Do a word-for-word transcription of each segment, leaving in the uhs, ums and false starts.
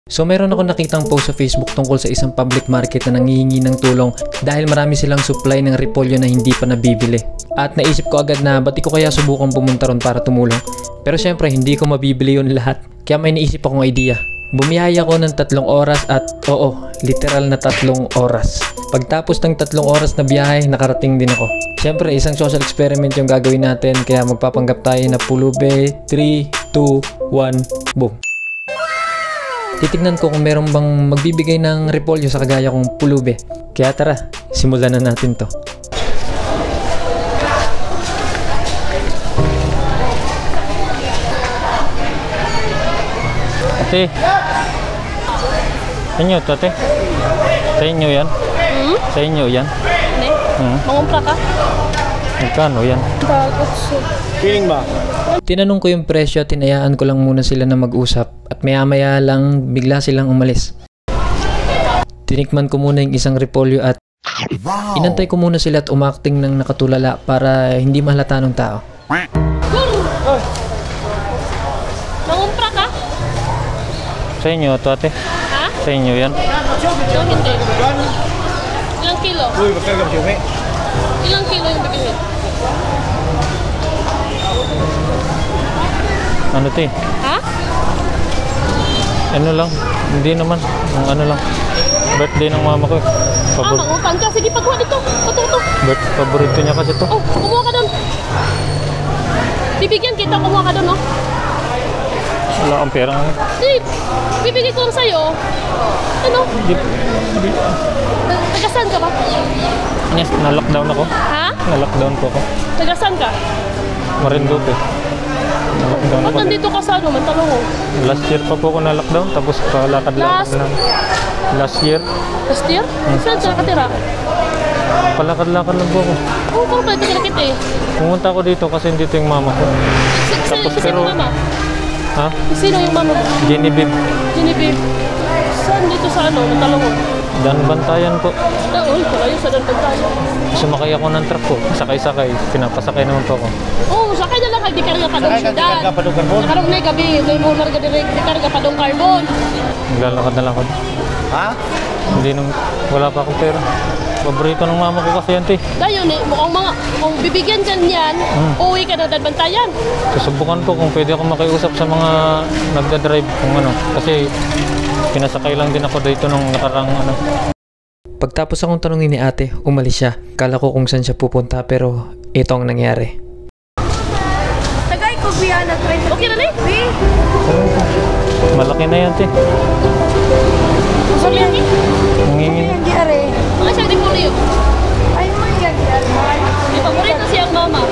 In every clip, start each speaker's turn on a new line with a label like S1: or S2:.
S1: So meron ako nakitang post sa Facebook tungkol sa isang public market na nangihingi ng tulong dahil marami silang supply ng repolyo na hindi pa nabibili. At naisip ko agad na ba't di ko kaya subukan pumunta ron para tumulong. Pero syempre hindi ko mabibili yun lahat. Kaya may naisip akong idea. Bumiyay ako ng tatlong oras at oo, literal na tatlong oras. Pagtapos ng tatlong oras na biyahe, nakarating din ako. Syempre isang social experiment yung gagawin natin kaya magpapanggap tayo na pulube. three, two, one, boom. Titignan ko kung meron bang magbibigay ng repolyo sa kagaya kong pulube. Kaya tara, simulan na natin to. Ate, sa inyo to ate? Sa inyo yan? Hmm? Sa inyo yan?
S2: Hindi.
S1: Hmm?
S2: Mangumpra ka?
S1: Magkano yan?
S2: Bakit so?
S3: Feeling ba?
S1: Tinanong ko yung presyo at tinayaan ko lang muna sila na mag-usap at maya maya lang bigla silang umalis. Tinikman ko muna yung isang repolyo at wow. Inantay ko muna sila at umakting ng nakatulala para hindi mahalata ng tao.
S2: Mangumpra ka?
S1: Sa inyo to ate?
S2: Ha?
S1: Sa inyo yan?
S2: Ito hindi. Ilang kilo?
S3: Uy, magkarga mo siya,
S2: Ilang kilo yung bibilhin?
S1: Ano te?
S2: Ha?
S1: Ano lang? Hindi naman. Ang ano lang. Birthday ng mama ko.
S2: Pabor ah, mangutang ka. Sige, pagkuha dito. Ito, ito.
S1: Birth paborito niya kasi to.
S2: Oh, kumuha ka doon. Bibigyan kita, kumuha ka doon, no?
S1: Wala akong pera nga.
S2: Di, bibigyan ko lang sa'yo. Ano?
S1: Di, di.
S2: Tagasan ka ba?
S1: Yes, na-lockdown ako.
S2: Ha?
S1: Na-lockdown po ako.
S2: Tagasan ka?
S1: Marinduque. Na-lockdown
S2: Ba't
S1: ako.
S2: nandito ka sa ano? Mantanong mo.
S1: Last year pa po ako na-lockdown. Tapos palakad-lakad
S2: Last?
S1: lang. Last year.
S2: Last year? Hmm. Saan ka nakatira?
S1: Palakad-lakad lang po ako.
S2: Oo, parang pwede ka nakita eh.
S1: Pumunta ako dito kasi dito yung mama ko.
S2: Sino
S1: Tapos
S2: yung
S1: pero-
S2: mama?
S1: Ha?
S2: Sino yung mama mo?
S1: Genevieve.
S2: Genevieve. Saan dito sa ano? Mantanong mo?
S1: Dan Bantayan po.
S2: Ah, uy, pala yun sa dandag tayo.
S1: Sumakay ako ng truck po. Sakay-sakay. Pinapasakay naman po ako.
S2: Oo, sakay na lang kay di karga pa dong
S3: Sakay ka, di
S2: syudad.
S3: karga pa dong karbon.
S2: Nakarong na gabi, may mo larga direct di karga pa dong carbon.
S1: Naglalakad na lang ako.
S3: Ha?
S1: Hindi nung wala pa akong pera. Paborito ng mama ko kasi yan, te.
S2: Dayon eh, mukhang mga, kung bibigyan dyan yan,
S1: Hmm.
S2: uwi ka na Bantayan.
S1: Susubukan ko kung pwede ako makiusap sa mga nagdadrive kung ano. Kasi pinasakay lang din ako dito nung nakarang ano. Pagtapos akong tanongin ni ate, umalis siya. Kala ko kung saan siya pupunta pero ito ang nangyari.
S2: Tagay ko biya na twenty. Okay na eh?
S1: Malaki na yan, te.
S2: Sorry yan eh.
S1: Nangingin.
S4: Hindi are.
S2: Mga siya di po rin.
S4: Ay mo yan di are.
S2: May paborito siyang mama.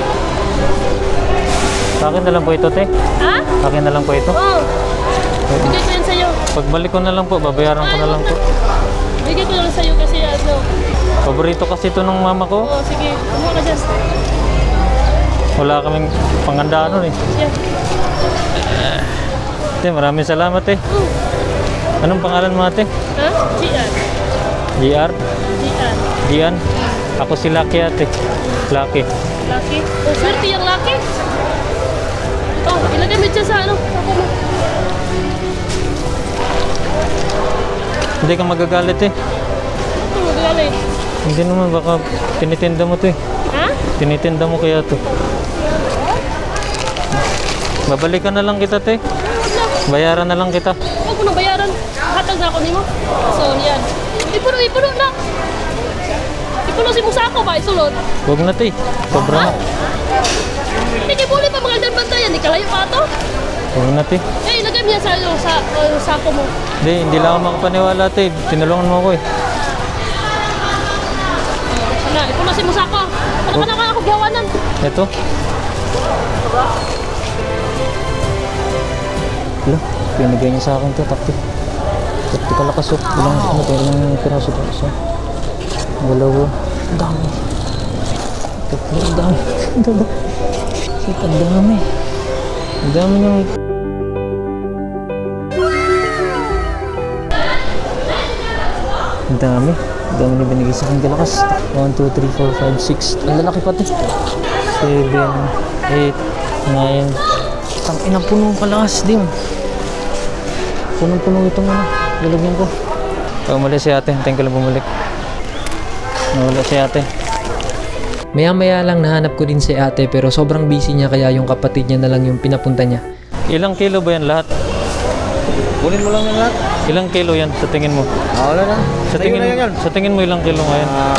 S1: Sa akin na lang po ito, te.
S2: Ha?
S1: Sa akin na lang po ito.
S2: Oo. Bigay ko yan sa'yo.
S1: Pagbalik ko na lang po, babayaran ko na lang po.
S2: Bigay ko lang sa'yo kasi ano.
S1: Paborito kasi ito ng mama ko.
S2: Oo, sige. Kumuha ka dyan.
S1: Wala kaming panghandaan nun eh.
S2: Yan.
S1: Te, maraming salamat eh. Anong pangalan mo ate?
S2: Ha? Gian.
S1: G R?
S2: Gian.
S1: Gian? Ako si Lucky ate. Lucky.
S2: Lucky. Oh, swerte yung Lucky. Oh, ilagay mo dyan sa ano. Ako mo.
S1: Hindi ka magagalit eh.
S2: Ito, magaling.
S1: Hindi naman, baka tinitinda mo to eh.
S2: Ha?
S1: Tinitinda mo kaya to. Babalikan na lang kita te. Bayaran na lang kita.
S2: Huwag mo nang bayaran. Hatag na ako nimo. So, yan. Ipuno, ipuno na. Ipuno si Musa ako ba? Isulod.
S1: Huwag na te. Sobra na.
S2: Hindi buli pa mga Bantayan. Di kalayo pa ito.
S1: Huwag na te.
S2: Eh, ilagay mo yan sa, ano, sa uh, sako mo.
S1: Hindi, hindi lang ako makapaniwala te. Tinulungan mo ako eh.
S2: Ano, ipuno si Musa ako. Ano ka na ka ako gawanan?
S1: Ito. Wala, pinigay niya sa akin ito, takti. Takti pala kasok. Ilang, ano to, ilang piraso to. Isa. Dalawa. Ang dami. Tatlo, ang dami. Ang dami. Ang dami. Ang dami niyang... Ang dami. Ang dami niya binigay sa akin kalakas. one, two, three, four, five, six. Ang lalaki pati. seven, eight, nine. Tang ina puno kalakas din. punong-puno itong ano, lalagyan ko. Umalis si ate, hintayin ko lang bumalik. Nawala si ate. Maya-maya lang nahanap ko din si ate pero sobrang busy niya kaya yung kapatid niya na lang yung pinapunta niya. Ilang kilo ba yan lahat?
S3: Kunin mo lang yung lahat.
S1: Ilang kilo yan sa tingin mo?
S3: Ah, wala na.
S1: Sa
S3: Sa'yo
S1: tingin,
S3: na yan yan.
S1: sa tingin mo ilang kilo ngayon?
S3: Ah,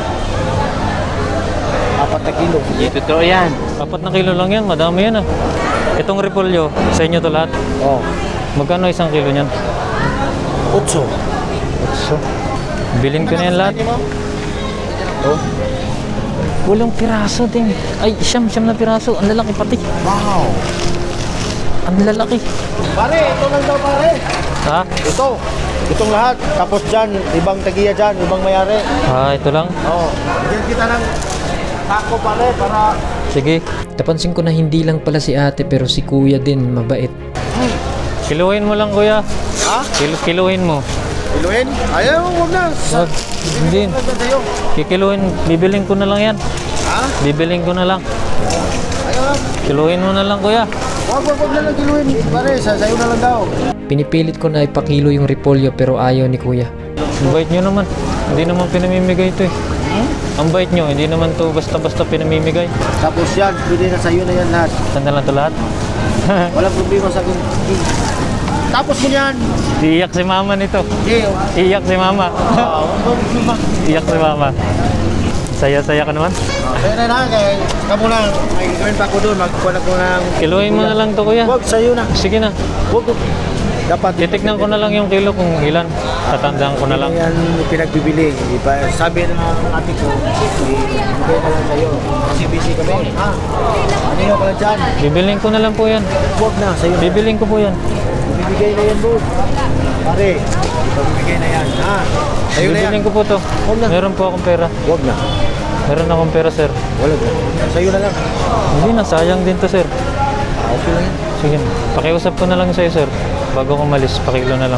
S3: apat na kilo. Hindi totoo yan.
S1: Apat na kilo lang yan, madami yan ah. Itong repolyo, sa inyo to lahat?
S3: Oh.
S1: Magkano isang kilo niyan?
S3: Utso.
S1: So, bilhin ko na yan lahat.
S3: Oh.
S1: Walong piraso din. Ay, siyam, siyam na piraso. Ang lalaki pati.
S3: Wow.
S1: Ang lalaki.
S3: Pare, ito lang daw pare.
S1: Ha?
S3: Ito. Itong lahat. Tapos dyan, ibang tagiya dyan, ibang mayari.
S1: Ah, ito lang.
S3: Oo. Oh. Bigyan kita ng tako pare para...
S1: Sige. Napansin ko na hindi lang pala si ate pero si kuya din mabait. Kiluhin mo lang kuya.
S3: Ha?
S1: Kil kiluhin mo.
S3: Iluin? Ayaw, huwag na.
S1: Wag. Hindi.
S3: Sa'yo.
S1: Kikiluhin. Bibiling ko na lang yan.
S3: Ha?
S1: Bibiling ko na lang.
S3: Ayaw lang.
S1: Kiluhin mo na lang kuya.
S3: Huwag, huwag, huwag na lang iluin. Pare, sa sa'yo na lang daw.
S1: Pinipilit ko na ipakilo yung repolyo pero ayaw ni kuya. Ang bait nyo naman. Hindi naman pinamimigay ito eh.
S3: Hmm?
S1: Ang bait nyo, hindi naman to basta-basta pinamimigay.
S3: Tapos yan, pwede na sa'yo na yan lahat.
S1: Saan na lang to lahat?
S3: Walang problema sa akin. Tapos mo yan.
S1: Iiyak si mama nito.
S3: Hindi.
S1: Iiyak si mama.
S3: Ah, walang problema.
S1: Iiyak si mama. Saya-saya ka naman.
S3: Kaya na lang, kaya kamu lang. May gawin pa ako doon. Magkuhan ako ng...
S1: Kiluhin mo na lang to kuya.
S3: Huwag, sa'yo na.
S1: Sige na.
S3: Huwag. Dapat.
S1: Titignan ko na lang yung kilo kung ilan. Tatandaan ko na lang.
S3: Yan yung pinagbibili. Iba, sabi ng ate ko, ibigay na lang sa'yo. Kasi busy kami. Ha? Ano yun pala dyan?
S1: Bibiling ko na lang po yan.
S3: Huwag na, sa'yo na.
S1: Bibiling ko po yan.
S3: Ibibigay na yan, bro. Pare, ibibigay na yan. Ha? Sa'yo na yan.
S1: Bibiling ko po to.
S3: Huwag na.
S1: Meron po akong pera.
S3: Huwag na.
S1: Meron akong pera sir.
S3: Wala na. Sa'yo na lang.
S1: Hindi na, sayang din to sir.
S3: Ah, okay lang yan.
S1: Sige na. Pakiusap ko na lang sa'yo sir. Bago ko malis, pakilo na lang.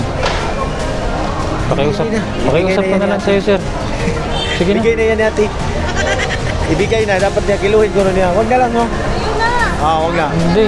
S1: Pakiusap,
S3: Ibigay na.
S1: pakiusap ko
S3: Ibigay
S1: na
S3: na
S1: lang
S3: yan.
S1: sa'yo sir. Sige na.
S3: Ibigay na yan ate. Ibigay na. Dapat niya kiluhin ko na niya. Huwag na lang, no? Ah, huwag na.
S1: Hindi.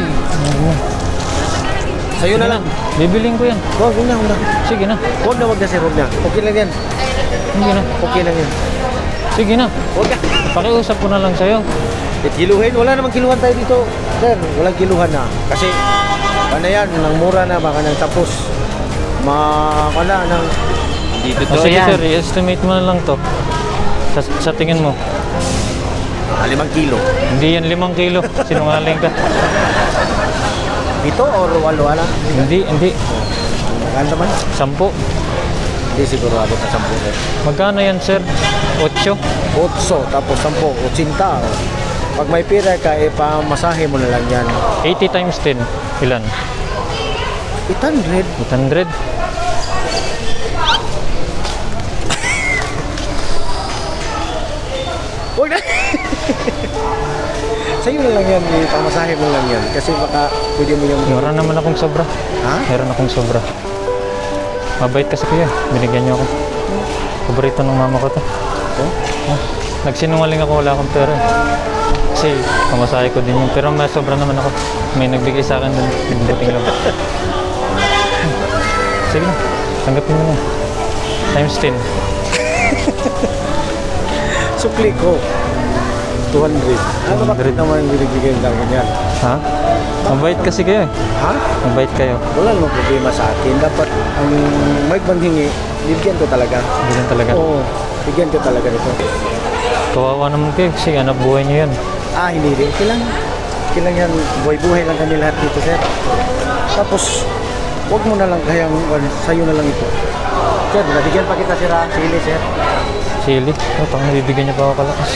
S3: Sa'yo na lang.
S1: Bibiling ko yan.
S3: Huwag, huwag na, huwag na.
S1: Sige na.
S3: Huwag na, huwag na, sir. Huwag na. Okay lang yan.
S1: Sige na.
S3: Okay lang yan.
S1: Sige na.
S3: Huwag na.
S1: Pakiusap ko na lang sa'yo.
S3: Eh, kiluhin. Wala namang kiluhan tayo dito. Sir, walang kiluhan na. Kasi, ano yan, nang mura na, baka nang tapos. Ma, wala, nang... Dito
S1: O sige sir, i-estimate mo na lang to. Sa, sa tingin mo.
S3: Ah, limang kilo.
S1: Hindi yan limang kilo. Sinungaling ka.
S3: Ito or walo, wala?
S1: Hindi, hindi.
S3: Magkano naman?
S1: Sampu.
S3: Hindi siguro abot na sampu. Sir.
S1: Magkano yan sir? Otso.
S3: Otso, tapos sampu, otsinta. Pag may pira ka, eh, pamasahe mo na lang yan.
S1: eighty times ten. Ilan?
S3: eight hundred.
S1: eight hundred.
S3: Huwag na! Sa'yo na lang yan, eh, pamasahe mo lang yan. Kasi baka pwede mo yung...
S1: Meron naman akong sobra.
S3: Ha?
S1: Meron akong sobra. Mabait kasi kuya. Binigyan niyo ako. Paborito ng mama ko to.
S3: Oh?
S1: Ah, nagsinungaling ako, wala akong pera. Kasi pamasahe ko din yun. Pero may sobra naman ako. May nagbigay sa akin dun. Buting lang. Sige na. Tanggapin mo na. Times ten.
S3: Sukli ko. two hundred. Ano ba
S1: two hundred.
S3: naman yung binibigay ng ganyan?
S1: Ha? Mabait kasi kayo eh.
S3: Ha?
S1: Mabait kayo.
S3: Wala namang problema sa akin. Dapat ang may bandhingi, bigyan ko talaga.
S1: Bigyan talaga.
S3: Oo, bigyan ko talaga nito.
S1: Kawawa naman kayo kasi anak buhay niyo yan.
S3: Ah, hindi rin. Kailang, kailang yan. Buhay-buhay lang kami lahat dito, sir. Tapos, huwag mo na lang kayang, well, sa'yo na lang ito. Sir, nabigyan pa kita, sir, ha? Sili, sir.
S1: Sili. Oh, pang nabibigyan niya pa ako kalakas.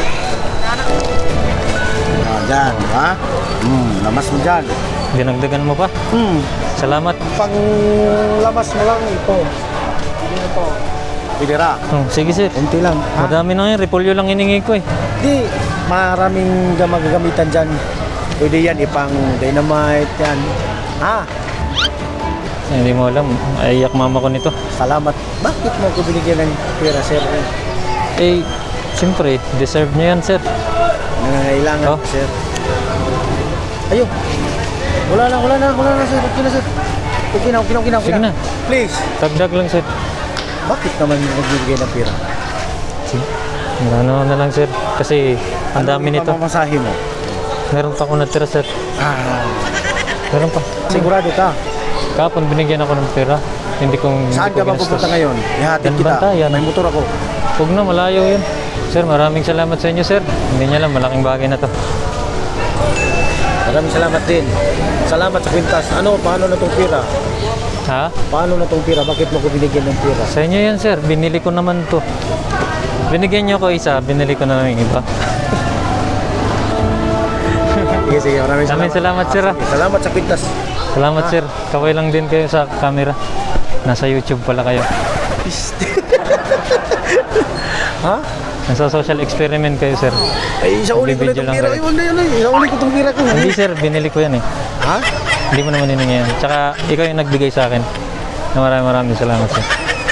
S3: Ah, dyan, ha? Hmm, lamas mo dyan.
S1: Dinagdagan mo pa.
S3: Hmm,
S1: Salamat.
S3: pang lamas mo lang ito. Sige na to. Pidira.
S1: Oh, sige sir.
S3: Unti lang, ha?
S1: Madami na yan. Repolyo lang hiningi ko eh.
S3: Di, maraming gam- magagamitan dyan. Pwede yan, ipang dynamite yan. Ha?
S1: Eh, hindi mo alam. Aiyak mama ko nito.
S3: Salamat. Bakit mo ko binigyan ng pera, sir?
S1: Eh, siyempre, deserve niya yan sir.
S3: Nangangailangan,
S1: Oh.
S3: sir. Ayun. Wala na, wala na, wala na, sir. Okay na, sir. Okay na, okay na, okay na. okay
S1: Sige na.
S3: Please.
S1: Dagdag lang sir.
S3: Bakit naman nagbibigay ng pera?
S1: Sige. Ano na lang sir. Kasi ang dami nito.
S3: Ano pamamasahe mo?
S1: Meron pa akong natira sir.
S3: Ah,
S1: Meron pa.
S3: sigurado ka.
S1: Kapon binigyan ako ng pera. Hindi kong
S3: Saan
S1: hindi
S3: ka
S1: ko
S3: ba
S1: ginastos.
S3: pupunta ngayon? Ihatid kita.
S1: Bantayan.
S3: May motor ako.
S1: Huwag na, malayo yun. Sir, maraming salamat sa inyo sir. Hindi niya lang, malaking bagay na to.
S3: Maraming salamat din. Salamat sa kwintas. Ano, paano na tong pera?
S1: Ha?
S3: Paano na tong pera? Bakit mo ko binigyan ng pera?
S1: Sa inyo yan sir, binili ko naman to. Binigyan niyo ko isa, binili ko na lang yung iba.
S3: Sige, sige. Maraming
S1: Maraming salamat, sir, ah.
S3: Sige, salamat sa kwintas.
S1: Salamat sir, kaway lang din kayo sa camera. Nasa YouTube pala kayo.
S3: Ha?
S1: Nasa social experiment kayo sir.
S3: Ay, isa uli ko na
S1: Bibidyo
S3: itong
S1: lang
S3: pera.
S1: kayo.
S3: Ay, wala yun. ay. Isa uli ko itong pera ko.
S1: Hindi sir, binili ko yan eh.
S3: Ha?
S1: Hindi mo naman hiningi yan. Tsaka ikaw yung nagbigay sa akin. Na maraming maraming salamat sir.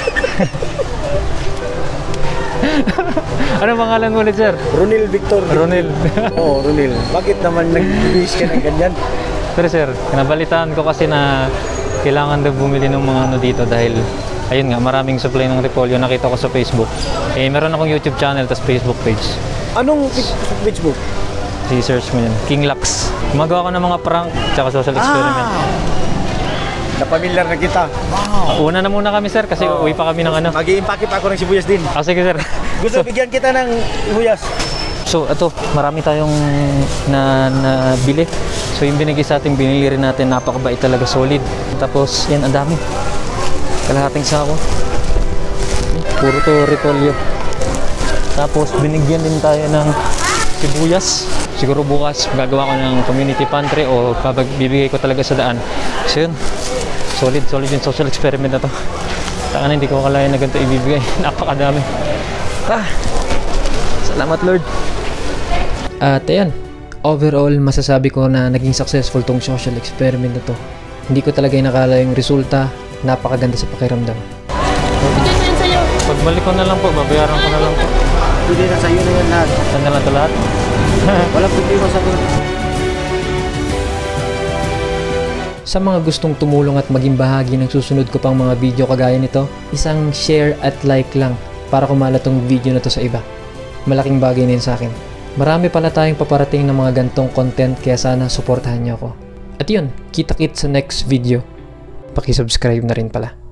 S1: Ano pangalan mo ulit sir?
S3: Ronil Victor.
S1: Ronil.
S3: Oo, oh, Ronil. Bakit naman nag-wish ka ng ganyan?
S1: Pero sir, nabalitaan ko kasi na kailangan daw bumili ng mga ano dito dahil ayun nga, maraming supply ng repolyo. Nakita ko sa Facebook. Eh, meron akong YouTube channel tas Facebook page.
S3: Anong Facebook?
S1: I-search mo yun. King Lux. Gumagawa ko ng mga prank tsaka social experiment.
S3: Ah! Napamilyar na kita. Wow.
S1: Una na muna kami sir kasi uwi pa kami ng ano.
S3: Mag-i-impake pa ako ng sibuyas din.
S1: Ah, sige sir.
S3: Gusto bigyan kita ng sibuyas.
S1: So, ito, marami tayong na, nabili. So, yung binigay sa ating binili rin natin, napakabait talaga, solid. Tapos, yan, ang dami. Kalahating sako. Puro to repolyo. Tapos, binigyan din tayo ng sibuyas. Siguro bukas, gagawa ko ng community pantry o bibigay ko talaga sa daan. So, yun. Solid, solid yung social experiment na to. Taka na, hindi ko akalain na ganito ibibigay. Napakadami. Ah! Salamat, Lord. At ayan, overall, masasabi ko na naging successful tong social experiment na to. Hindi ko talaga inakala yung resulta. Napakaganda sa pakiramdam.
S2: Bigay ko yan sa'yo.
S1: Pagbalik ko na lang po, babayaran ko na lang po.
S3: Pwede na sa'yo na yan lahat.
S1: Saan na lang ito lahat?
S3: Walang problema sa akin.
S1: Sa mga gustong tumulong at maging bahagi ng susunod ko pang mga video kagaya nito, isang share at like lang para kumala tong video na to sa iba. Malaking bagay na yun sa akin. Marami pala tayong paparating ng mga gantong content kaya sana suportahan niyo ako. At yun, kita-kit sa next video. Paki-subscribe na rin pala.